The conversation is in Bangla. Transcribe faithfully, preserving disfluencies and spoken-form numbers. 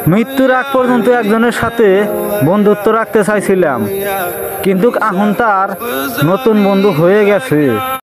মৃত্যুর আগ পর্যন্ত একজনের সাথে বন্ধুত্ব রাখতে চাইছিলাম, কিন্তু এখন তার নতুন বন্ধু হয়ে গেছে।